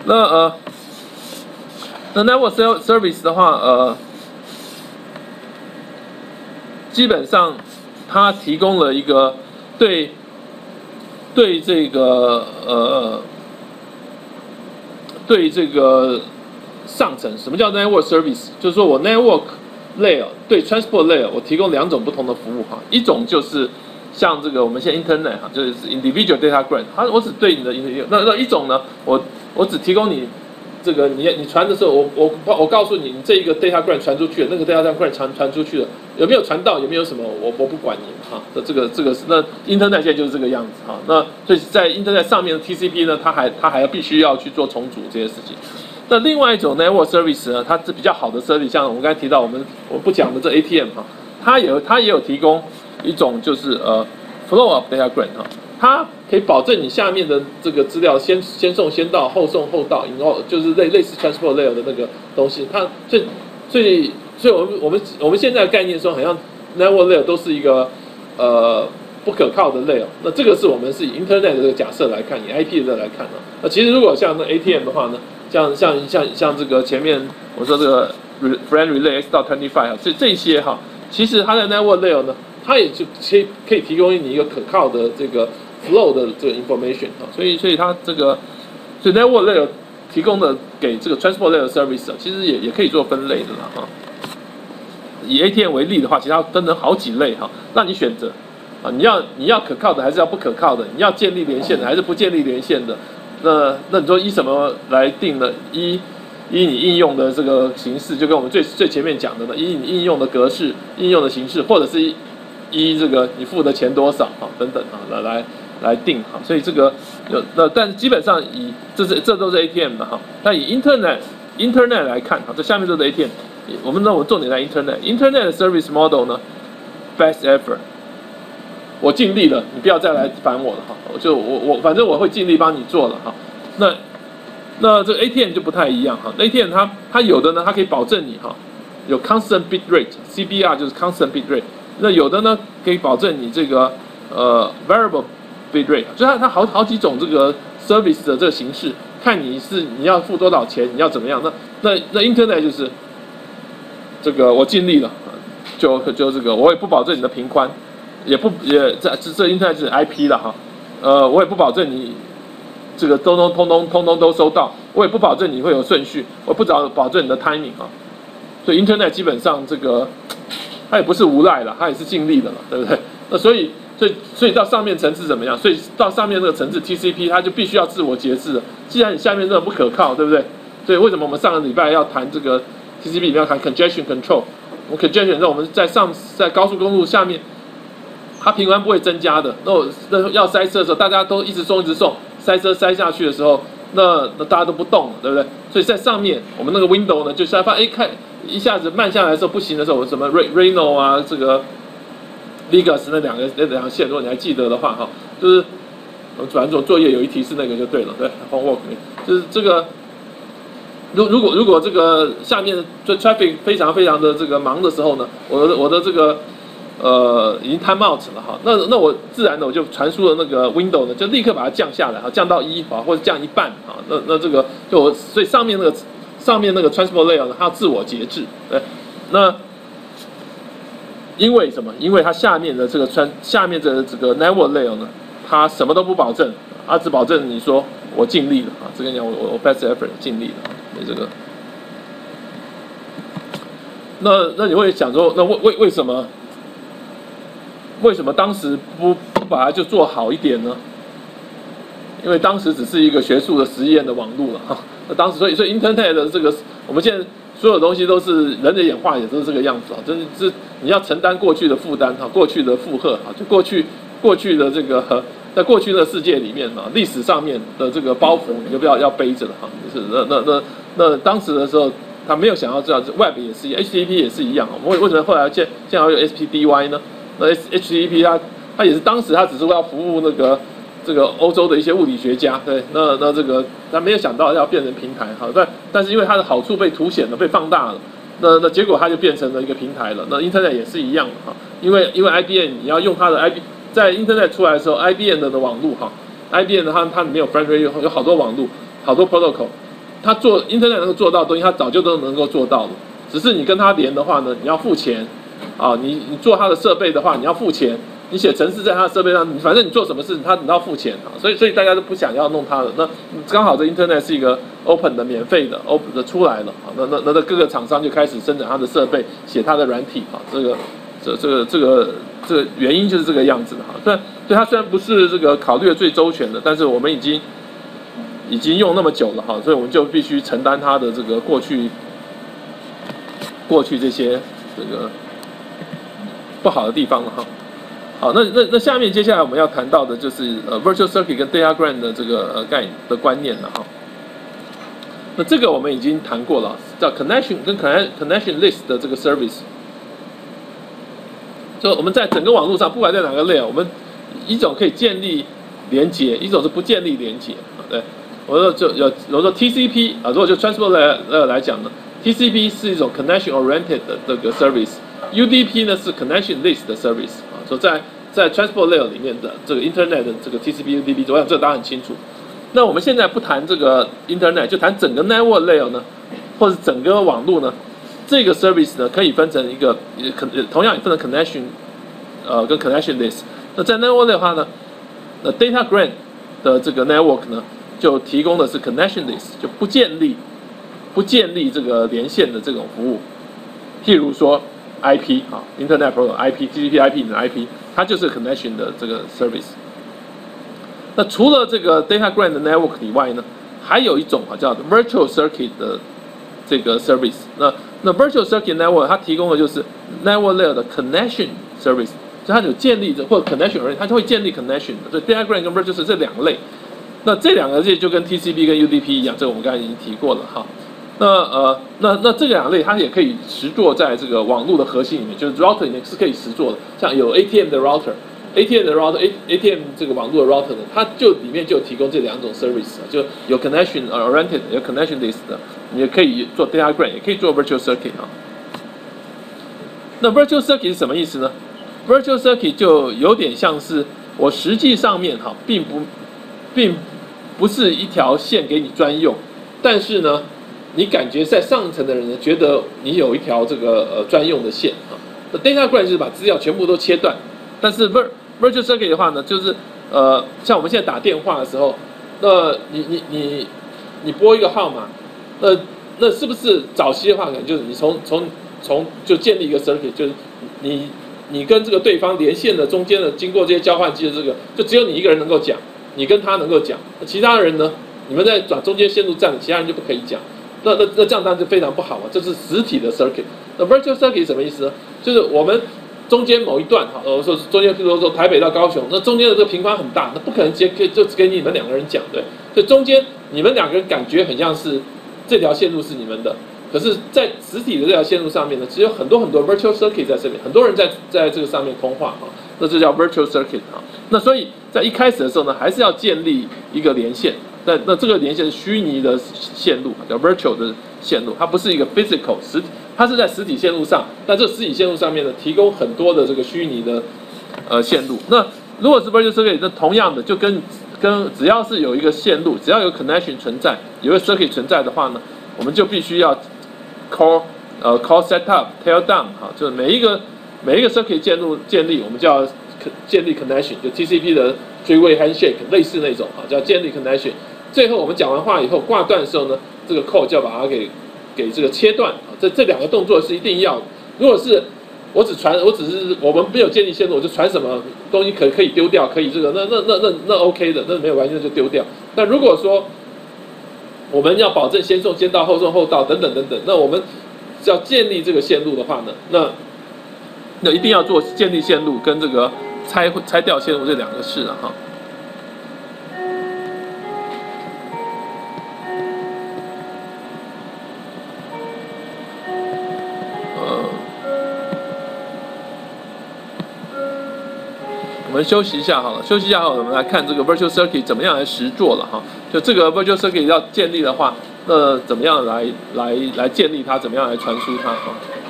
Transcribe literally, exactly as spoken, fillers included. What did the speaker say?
那呃，那 network service 的话，呃，基本上它提供了一个对对这个呃对这个上层，什么叫 network service？ 就是说我 network layer 对 transport layer 我提供两种不同的服务哈，一种就是像这个我们现在 internet 哈，就是 individual datagram， 它我只对你的那那一种呢，我我只提供你这个你你传的时候，我我我告诉你，你这一个 datagram 传出去了，那个 datagram 传传出去了，有没有传到，有没有什么，我我不管你哈，这这个这个是那 internet 现在就是这个样子哈，那所以在 internet 上面的 T C P 呢，它还它还要必须要去做重组这些事情。那另外一种 network service 呢，它是比较好的 service， 像我们刚才提到我们我不讲的这 A T M 哈，它也它也有提供一种就是呃 flow of datagram 哈，它可以保证你下面的这个资料先先送先到，后送后到，然后就是类类似 transport layer 的那个东西，它所以所以所以我们我们我们现在的概念说，好像 network layer 都是一个呃不可靠的 layer， 那这个是我们是以 internet 的这个假设来看，以 I P 的来看啊，那其实如果像那 A T M 的话呢？像像像像这个前面我说这个 friend relay x 到 twenty-five 哈，这这些哈，其实它的 network layer 呢，它也就可以可以提供你一个可靠的这个 flow 的这个 information 哈，所以所以它这个所以 network layer 提供的给这个 transport layer service 其实也也可以做分类的啦哈。以 A T M 为例的话，其实它分成好几类哈，让你选择啊，你要你要可靠的还是要不可靠的？你要建立连线的还是不建立连线的？那那你说依什么来定呢？依依你应用的这个形式，就跟我们最最前面讲的呢，依你应用的格式、应用的形式，或者是依依这个你付的钱多少啊等等啊来来来定哈。所以这个有那但基本上以这是这都是 A T M 的哈。那以 Internet Internet 来看哈，这下面都是 A T M。我们呢，我重点在 Internet Internet 的 service model 呢 ，best effort。我尽力了，你不要再来烦我了哈。我就我我反正我会尽力帮你做了哈。那那这个 A T M 就不太一样哈。A T M 它它有的呢，它可以保证你哈有 constant bit rate，C B R 就是 constant bit rate。那有的呢可以保证你这个呃 variable bit rate， 就它它好好几种这个 service 的这个形式，看你是你要付多少钱，你要怎么样。那那那 Internet 就是这个我尽力了，就就这个我也不保证你的频宽。也不也这这这 Internet 是 I P 了哈，呃，我也不保证你这个通通通通通通都收到，我也不保证你会有顺序，我不保保证你的 timing 啊，所以 Internet 基本上这个它也不是无赖了，它也是尽力的了，对不对？那所以所以所以到上面层次怎么样？所以到上面这个层次 T C P 它就必须要自我节制了。既然你下面这个不可靠，对不对？所以为什么我们上个礼拜要谈这个 T C P 里面要谈 congestion control？ 我 congestion 在我们在上在高速公路下面。它频宽不会增加的，那我那要塞车的时候，大家都一直送一直送，塞车塞下去的时候，那那大家都不动了，对不对？所以在上面我们那个 window 呢，就是发现哎看一下子慢下来的时候不行的时候，什么 Reno 啊，这个 Vegas 那两个那两个线，如果你还记得的话哈，就是反正做作业有一题是那个就对了，对 ，homework 就是这个。如如果如果这个下面就 traffic 非常非常的这个忙的时候呢，我的我的这个。呃，已经 time out 了哈，那那我自然的我就传输的那个 window 呢，就立刻把它降下来，哈，降到一啊，或者降一半啊，那那这个就我所以上面那个上面那个 transport layer 呢，它要自我节制，对，那因为什么？因为它下面的这个穿下面的这个 network layer 呢，它什么都不保证，它只保证你说我尽力了啊，这个讲我我 best effort 尽力了，所以这个，那那你会想说，那为为为什么？为什么当时不不把它就做好一点呢？因为当时只是一个学术的实验的网络了哈。那当时所以所以 Internet 的这个，我们现在所有东西都是人的演化，也都是这个样子啊。真的是你要承担过去的负担哈，过去的负荷啊，就过去过去的这个在过去的世界里面啊，历史上面的这个包袱你就不要要背着了哈。就是那那那那当时的时候，他没有想要这样子 ，Web 也是一样 ，H T T P 也是一样啊。为为什么后来现现在有 S P D Y 呢？那 H T T P 它它也是当时它只是要服务那个这个欧洲的一些物理学家，对，那那这个他没有想到要变成平台，好，但但是因为它的好处被凸显了，被放大了，那那结果它就变成了一个平台了。那 Internet 也是一样哈，因为因为 I B M 你要用它的 I B 在 Internet 出来的时候 ，I B M 的的网路哈 ，I B M 的它它里面有 Friend Radio 有好多网路，好多 protocol， 它做 Internet 能够做到的东西，它早就都能够做到了。只是你跟它连的话呢，你要付钱啊，你你做它的设备的话，你要付钱。你写程式在它的设备上，反正你做什么事，它你都要付钱啊，所以所以大家都不想要弄它的。那刚好这 Internet 是一个 open 的、免费的 open 的出来了啊，那那那那各个厂商就开始生产它的设备，写它的软体啊，这个这这个这个这个原因就是这个样子的哈。但对它虽然不是这个考虑的最周全的，但是我们已经已经用那么久了哈，所以我们就必须承担它的这个过去过去这些这个不好的地方了哈。好，那那那下面接下来我们要谈到的就是呃 virtual circuit 跟 diagram 的这个呃概的观念了哈。那这个我们已经谈过了，叫 connection 跟 connection list 的这个 service。就我们在整个网络上，不管在哪个 layer， 我们一种可以建立连接，一种是不建立连接啊。对，我说就有，我说 T C P 啊，如果就 transport layer 来讲呢 ，T C P 是一种 connection oriented 的这个 service，U D P 呢是 connection list 的 service。所以在在 transport layer 里面的这个 internet 的这个 T C P、U D P， 我想这个大家很清楚。那我们现在不谈这个 internet， 就谈整个 network layer 呢，或者整个网络呢，这个 service 呢可以分成一个，同样也分成 connection， 呃，跟 connection list。那在 network 的话呢，那 datagram 的这个 network 呢，就提供的是 connection list， 就不建立不建立这个连线的这种服务，譬如说。I P 啊 ，Internet Protocol I P、T C P/I P 的 I P， 它就是 connection 的这个 service。那除了这个 datagram 的 network 以外呢，还有一种啊叫 virtual circuit 的这个 service。那那 virtual circuit network 它提供的就是 network layer 的 connection service， 所以它有建立的或者 connection， 它就会建立 connection 的。所以 datagram 跟 virtual 是这两类。那这两个类就跟 T C P 跟 U D P 一样，这个我们刚才已经提过了哈。那呃，那那这两类它也可以实作在这个网络的核心里面，就是 router 里面是可以实作的。像有 A T M 的 router，A T M 的 router，A A T M 这个网络的 router 呢，它就里面就有提供这两种 service， 就有 connection oriented， 有 connection list 的，你也可以做 datagram， 也可以做 virtual circuit 啊。那 virtual circuit 是什么意思呢 ？virtual circuit 就有点像是我实际上面哈，并不并不是一条线给你专用，但是呢。你感觉在上层的人呢，觉得你有一条这个呃专用的线啊。那 datagram 就是把资料全部都切断，但是 virtual circuit 的话呢，就是呃像我们现在打电话的时候，那你你你你拨一个号码，那那是不是早期的话，可能就是你从从从就建立一个 circuit， 就是你你跟这个对方连线的中间的经过这些交换机的这个，就只有你一个人能够讲，你跟他能够讲，那其他人呢，你们在转中间线路站，其他人就不可以讲。那那那这样当然就非常不好啊！这是实体的 circuit。那 virtual circuit 什么意思呢？就是我们中间某一段哈，我说中间，譬如说台北到高雄，那中间的这个频宽很大，那不可能直接就只给你们两个人讲，对。所以中间你们两个人感觉很像是这条线路是你们的，可是，在实体的这条线路上面呢，只有很多很多 virtual circuit 在这边，很多人在在这个上面通话哈，那这叫 virtual circuit 哈。那所以在一开始的时候呢，还是要建立一个连线。那那这个连线是虚拟的线路，叫 virtual 的线路，它不是一个 physical 实体，它是在实体线路上，但这实体线路上面呢，提供很多的这个虚拟的呃线路。那如果是 virtual circuit， 那同样的就跟跟只要是有一个线路，只要有 connection 存在，有一个 circuit 存在的话呢，我们就必须要 call 呃 call setup、tear down 哈，就是每一个每一个 circuit 建立建立，我们就要建立 connection， 就 T C P 的 three-way handshake 类似那种啊，叫建立 connection。最后我们讲完话以后挂断的时候呢，这个 call 就要把它给给这个切断啊，这这两个动作是一定要的。如果是我只传，我只是我们没有建立线路，我就传什么东西可可以丢掉，可以这个那那那那那 OK 的，那没有关系，那就丢掉。那如果说我们要保证先送先到后送后到等等等等，那我们要建立这个线路的话呢，那那一定要做建立线路跟这个拆拆掉线路这两个事了哈。我们休息一下好了，休息一下好了，我们来看这个 virtual circuit 怎么样来实作了哈。就这个 virtual circuit 要建立的话，那怎么样来来来建立它，怎么样来传输它哈。